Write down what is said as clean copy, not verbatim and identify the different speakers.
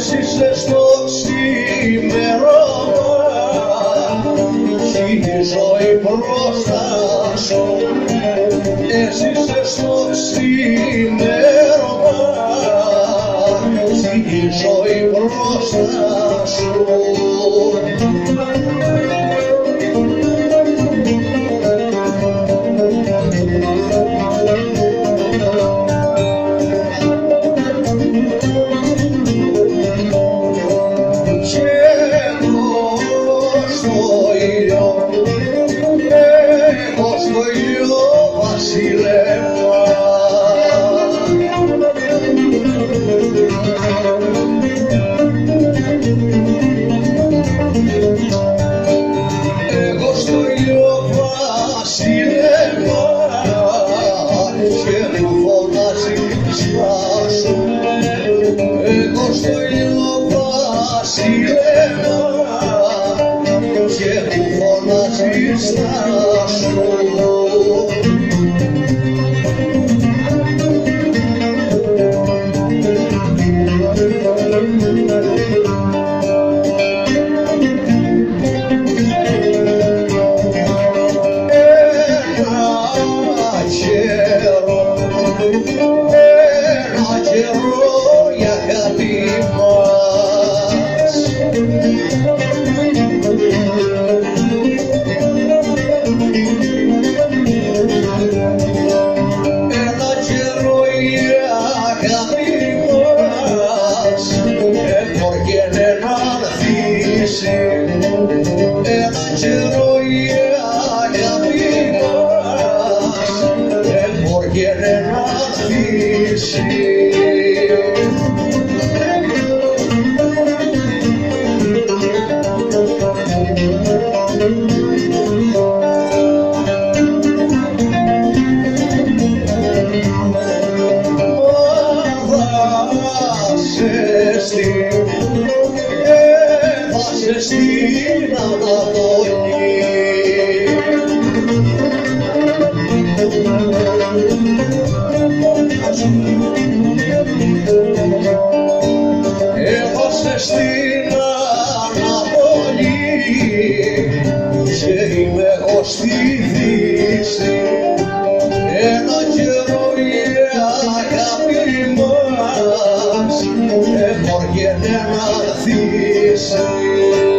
Speaker 1: Εσύ είσαι στο ξημέρωμα κι η ζωή μπροστά σου. Εσύ είσαι στο ξημέρωμα κι η ζωή μπροστά σου. Εγώ στο ήλιο βασίλευα και μου φωνάζει στάσου. Εγώ στο ήλιο βασίλευα και μου φωνάζει στάσου. Ένα καιρό η αγάπη μας ένα καιρό η αγάπη μας έφοργαινε να ανθίσει. Ένα καιρό η αγάπη μας έφοργαινε να ανθίσει. Έφασε στην Ανατολή. Έφασε στην Ανατολή και είμαι εγώ στη Δύση. Ένα καιρό η αγάπη μας έφοργαινε να ανθίσει.